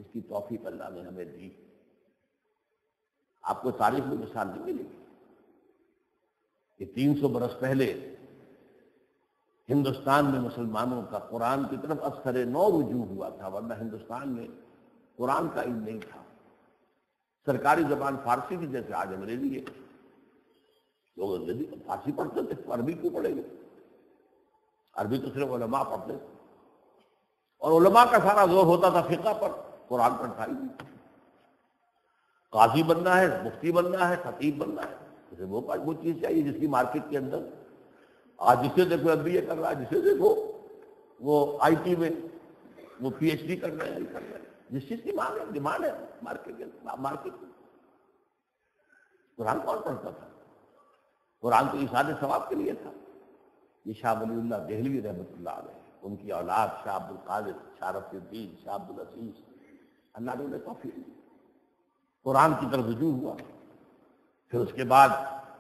اس کی توفیق اللہ نے ہمیں دی. آپ کو تاریخ میں مثال نہیں ملے گی کہ 300 برس پہلے ہندوستان میں مسلمانوں کا قرآن کی طرف اثر نو رجوع ہوا تھا، ورنہ ہندوستان میں قرآن کا علم نہیں تھا. سرکاری زبان فارسی کی، جیسے آج انگریزی ہے. لوگ انگریزی فارسی پڑھتے تھے، عربی کیوں پڑھیں گے؟ عربی تو صرف علماء پڑھتے تھے، اور علماء کا سارا زور ہوتا تھا فقہ پر، قرآن پر تھا ہی نہیں. قاضی بننا ہے، مفتی بننا ہے، خطیب بننا ہے، اسے وہ چیز چاہیے جس کی مارکیٹ کے اندر آج جسے دیکھو ایم بی اے کر رہا ہے، جسے دیکھو وہ آئی ٹی میں وہ پی ایچ ڈی کر رہے ہیں، جس چیز کی مانگ ہے، ڈیمانڈ ہے مارکیٹ میں. قرآن کون پڑھتا تھا؟ قرآن تو ایصال ثواب کے لیے تھا. یہ شاہ ولی اللہ دہلوی رحمۃ اللہ علیہ، ان کی اولاد شاہ عبد القادر، شاہ رفیع الدین، شاہ عبد العزیز، اللہ نے انہیں توفیق دی. قرآن کی طرف رجوع ہوا. پھر اس کے بعد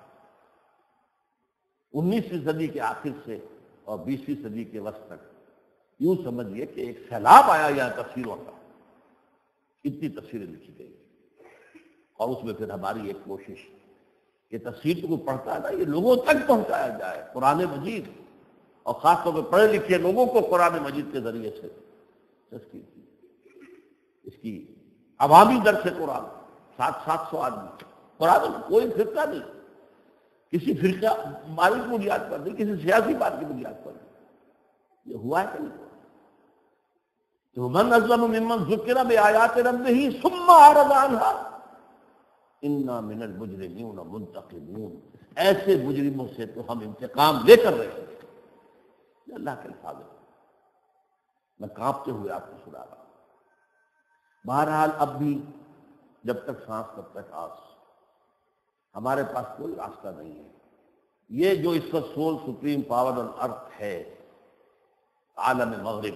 19ویں صدی کے آخر سے اور 20ویں صدی کے وسط تک یوں سمجھیے کہ ایک سیلاب آیا یہاں تفسیروں کا. اتنی تفسیریں لکھی گئی، اور اس میں پھر ہماری ایک کوشش کہ تفسیر کو پڑھتا ہے نا، یہ لوگوں تک پہنچایا جائے قرآن مجید، اور خاص طور پہ پڑھے لکھے لوگوں کو قرآن مجید کے ذریعے سے تذکیر کی. اس کی عوامی درس قرآن 700 آدمی، قرآن کوئی فرقہ نہیں، کسی فرقہ مالی کی بنیاد پر نہیں، کسی سیاسی بات کی بنیاد پر نہیں. یہ ہوا ہے کہ نہیں؟ تو من اظلم ممن ذکر بآیات ربہ ثم اعرض عنها انا من المجرمین منتقمون. ایسے مجرموں سے تو ہم انتقام لے کر رہے ہیں. یہ اللہ کے الفاظ ہیں، میں کانپتے ہوئے آپ کو سنا رہا ہوں. بہرحال اب بھی جب تک سانس تب تک آس، ہمارے پاس کوئی راستہ نہیں ہے. یہ جو اس وقت sole supreme power on earth ہے، عالم مغرب،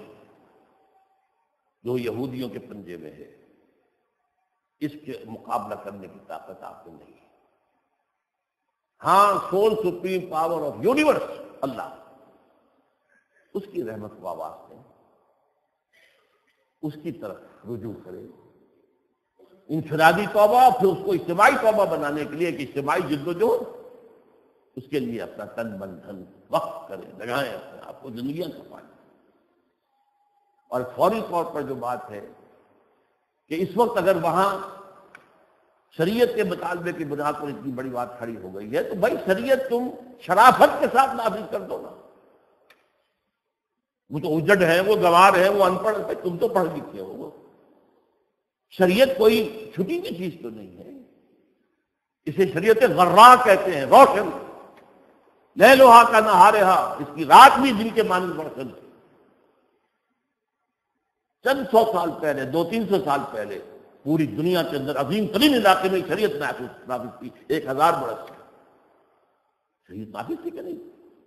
جو یہودیوں کے پنجے میں ہے، اس کے مقابلہ کرنے کی طاقت آپ کو نہیں ہے. ہاں، sole supreme power of universe Allah, اس کی رحمت کو آواز دیں، اس کی طرف رجوع کریں. انفرادی توبہ، پھر اس کو اجتماعی توبہ بنانے کے لیے ایک اجتماعی جدوجہد، اس کے لیے اپنا تن من دھن وقت کریں، لگائیں اپنے آپ کو، زندگیاں کمائیں. اور فوری طور پر جو بات ہے کہ اس وقت اگر وہاں شریعت کے مطالبے کی بنا پر اتنی بڑی بات کھڑی ہو گئی ہے، تو بھائی شریعت تم شرافت کے ساتھ نافذ کر دو نا. وہ تو اجڑ ہیں، وہ گنوار ہیں، وہ ان پڑھ، تم تو پڑھ لکھے ہو. شریعت کوئی چھٹی کی چیز تو نہیں ہے. اسے شریعت غراء کہتے ہیں، روشن، لیلھا کنہارھا، اس کی رات بھی دن کے مانند روشن. چند 100 سال پہلے، 200-300 سال پہلے پوری دنیا کے اندر عظیم ترین علاقے میں شریعت نافذ تھی. 1000 برس شریعت نافذ تھی کہ نہیں؟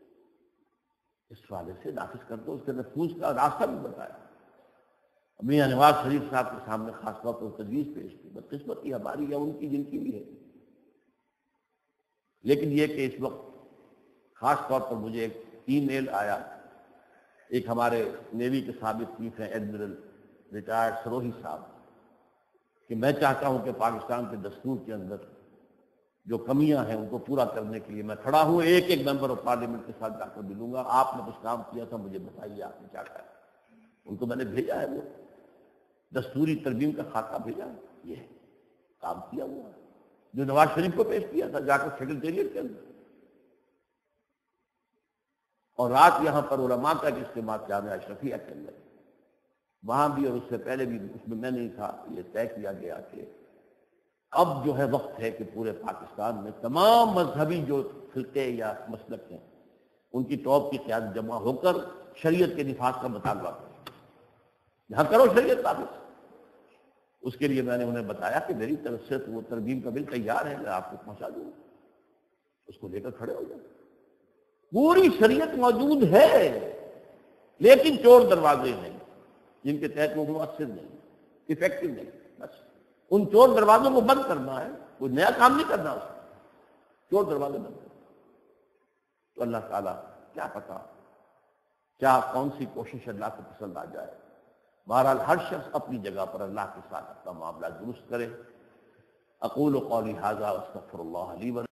اس والے سے نافذ کر دو، اس کے نفوذ کا راستہ بھی بتایا. میاں نواز شریف صاحب کے سامنے خاص طور پر تجویز پیش کی. بدقسمتی ہماری یا ان کی، جن کی بھی ہے. لیکن یہ کہ اس وقت خاص طور پر مجھے ایک ای میل آیا، ایک ہمارے نیوی کے سابق چیف ہیں ایڈمرل ریٹائرڈ سروہی صاحب، کہ میں چاہتا ہوں کہ پاکستان کے دستور کے اندر جو کمیاں ہیں ان کو پورا کرنے کے لیے میں کھڑا ہوں. ایک ایک ممبر آف پارلیمنٹ کے ساتھ جا کر ملوں گا. آپ نے کچھ کام کیا تھا، مجھے بتائیے آپ نے کیا کہا. ان کو میں نے بھیجا ہے، وہ دستوری ترمیم کا خاکہ بھیجا ہے. یہ کام کیا ہوا ہے جو نواز شریف کو پیش کیا تھا جا کر سیکرٹیریٹ کے اندر. اور رات یہاں پر علماء کا ایک اجتماع جامعہ اشرفیہ کے اندر، وہاں بھی اور اس سے پہلے بھی اس میں میں نہیں تھا. یہ طے کیا گیا کہ اب جو ہے وقت ہے کہ پورے پاکستان میں تمام مذہبی جو فرقے یا مسلک ہیں ان کی ٹاپ کی قیادت جمع ہو کر شریعت کے نفاذ کا مطالبہ کریں. یہاں کرو شریعت نافذ. اس کے لیے میں نے انہیں بتایا کہ میری طرف سے تو وہ ترمیم کا بل تیار ہے، میں آپ کو پہنچا دوں گا. اس کو لے کر کھڑے ہو جائیں. پوری شریعت موجود ہے، لیکن چور دروازے نہیں جن کے تحت وہ مؤثر نہیں، افیکٹو نہیں. بس ان چور دروازوں کو بند کرنا ہے، کوئی نیا کام نہیں کرنا. اس کو چور دروازے بند کرنا. تو اللہ تعالیٰ کیا پتا کیا کون سی کوشش اللہ کو پسند آ جائے. بہرحال ہر شخص اپنی جگہ پر اللہ کے ساتھ اپنا معاملہ درست کرے۔ اقول قولی ھذا واستغفر اللہ لی و